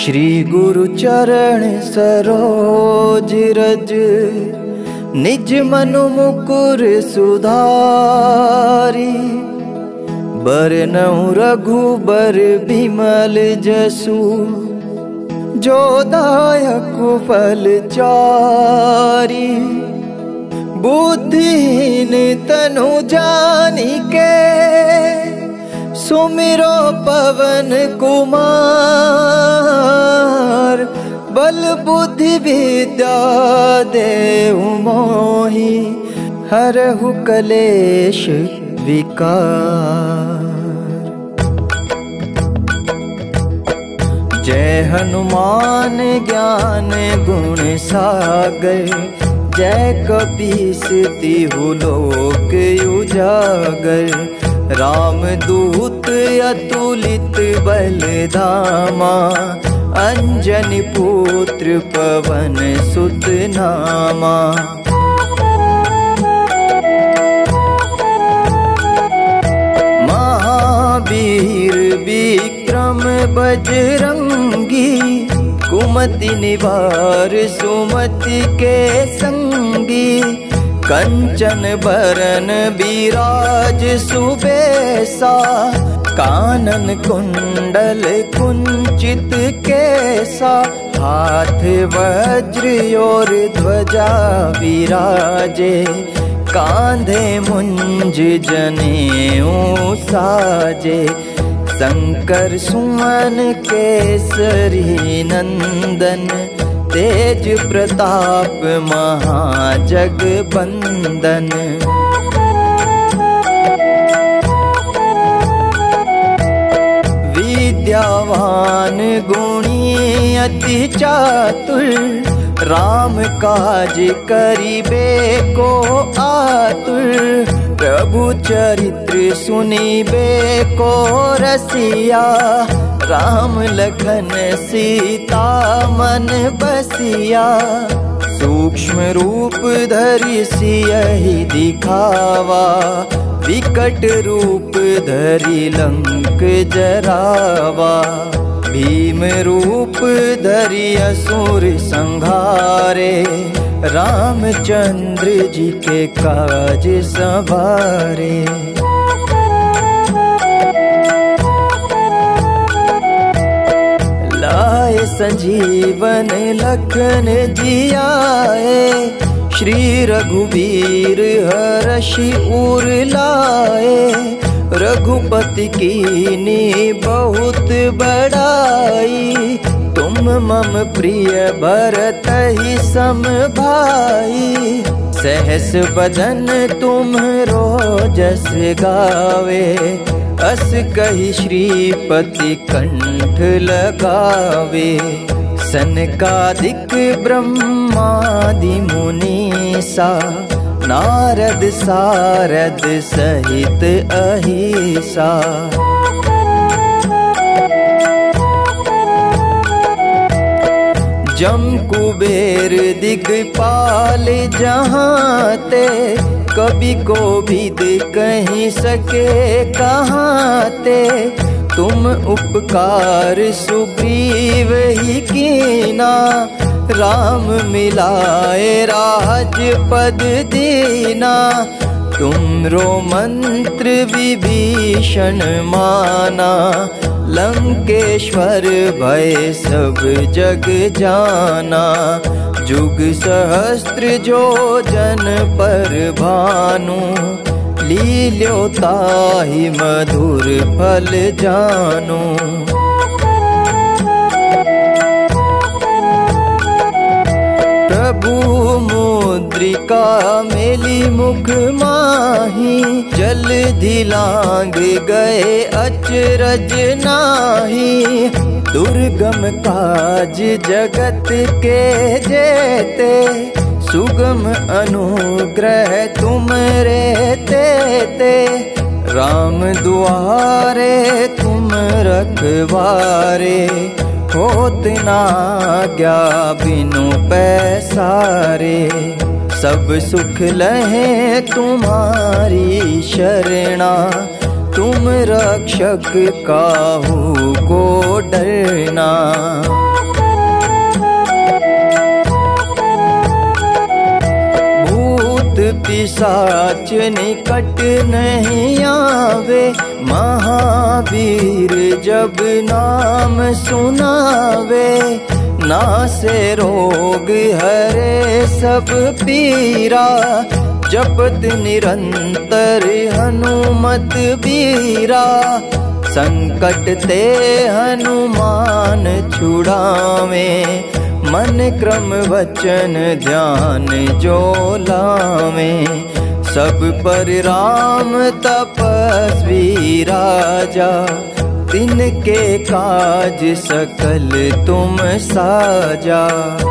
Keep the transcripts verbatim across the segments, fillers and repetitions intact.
श्री गुरु चरण सरोज रज, निज मनु मुकुर सुधारी। बरनउँ रघुबर बिमल जसु, जो दायक फल चारी। बुद्धिहीन तनु जानिके, सुमिरो पवन कुमार। बल बुद्धि विद्या देहु मोहि, हरहु कलेश विकार। जय हनुमान ज्ञान गुण सागर, जय कपीस तिहु लोक उजागर। रामदूत अतुलित बल धामा, अंजनी पुत्र पवन सुत नामा। महावीर विक्रम बजरंगी, कुमति निवार सुमति के संगी। कंचन बरन बिराज सुबेसा, कानन कुंडल कुंचित केसा। हाथ वज्र और ध्वजा विराजे, कांधे मुंज जनेऊ साजे। शंकर सुमन केसरी नंदन, तेज प्रताप महाजगबंदन। विद्यावान गुणी अति चातुर, राम काज करिबे को आतुर। प्रभु चरित्र सुनिबे को रसिया, राम लखन सीता मन बसिया। सूक्ष्म रूप धरि सियहि दिखावा, विकट रूप धरि लंक जरावा। भीम रूप धरि असुर संहारे, रामचंद्र जी के काज संवारे। लाए संजीवन लखन जियाए, श्री रघुवीर हरषि उर लाए। रघुपति कीनी बहुत बड़ाई, तुम मम प्रिय भरतहि सम भाई। सहस बदन तुम्हरो जस गावे, अस कहि श्रीपति कंठ लगावे। सनकादिक ब्रह्मादि मुनीसा, नारद सारद सहित अहिसा। जम कुबेर दिगपाल जहाँते, कभी को विद कहीं सके कहाँते। तुम उपकार सुग्रीव ही कीना, राम मिलाए राजपद दीना। तुमरो मंत्र विभीषण माना, लंकेश्वर भय सब जग जाना। जुग सहस्त्र जो जन पर भानु, लील्यो ताहि मधुर फल जानु। प्रभु मुद्रिका मेली मुख माही, जल दिलांग गए अचरज नाही। दुर्गम काज जगत के जेते, सुगम अनुग्रह तुमरे तेते। राम दुआरे तुम रखवारे, होत न आज्ञा बिनु पैसारे। सब सुख लहे तुम्हारी शरणा, तुम रक्षक काहू को डरना। पिशाच निकट नहीं आवे, महावीर जब नाम सुनावे। नासे रोग हरे सब पीरा, जपत निरंतर हनुमत बीरा। संकट ते हनुमान छुड़ावे, मन क्रम वचन ध्यान जो लावे। सब पर राम तपस्वी राजा, तिनके काज सकल तुम साजा।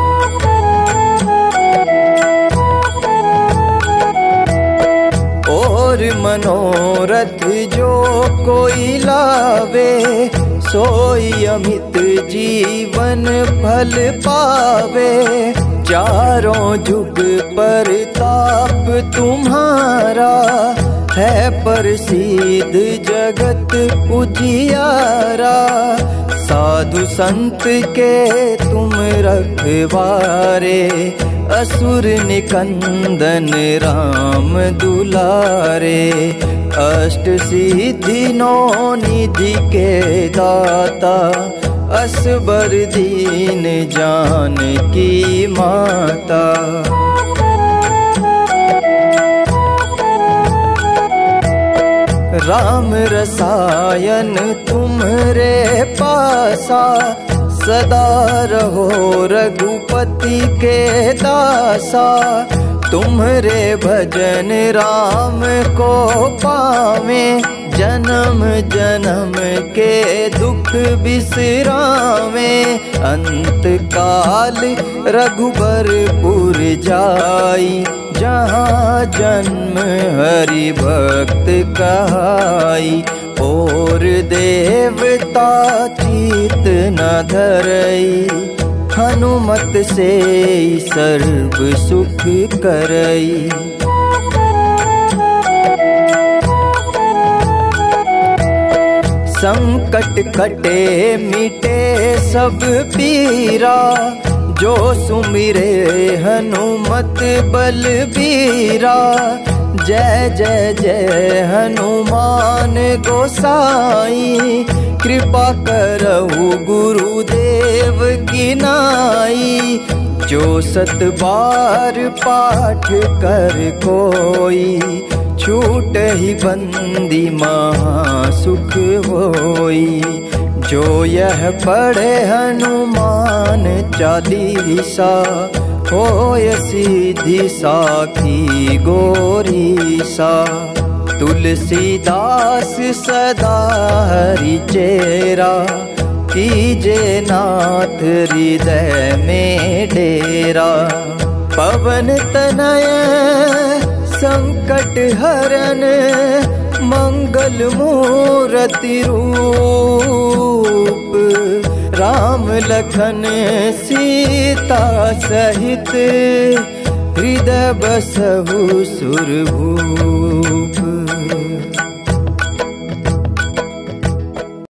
और मनोरथ जो कोई लावे, सोई अमित जीवन फल पावे। चारों जुग पर ताप तुम्हारा, है प्रसिद्ध जगत उजियारा। साधु संत के तुम रखवारे, असुर निकंदन राम दुलारे। अष्ट सिद्धि नौ निधि के दाता, असबर दीन जानकी माता। राम रसायन तुम्हरे पासा, सदा रहो रघुपति के दासा। तुम्हरे भजन राम को पावे, जन्म जन्म के दुख बिसरावे। अंत काल रघुबरपुर जाई, जहाँ जन्म हरि भक्त कहाई। और देवता चित न धरई, हनुमत से सर्व सुख करई। संकट कटे मिटे सब पीरा, जो सुमिरे हनुमत बलबीरा। जय जय जय हनुमान गोसाई, कृपा करहु गुरुदेव की नाई। जो सत बार पाठ कर कोई, छूट ही बंदी महासुख होई। जो यह पढ़े हनुमान चालीसा, होय सिद्धि साखी गोरीसा। तुलसीदास सदा हरि चेरा, कीजे नाथ हृदय में डेरा। पवन तनय संकट हरन, मंगल मूर्ति रूप। राम लखन सीता सहित, हृदय बसहु सुरभूप।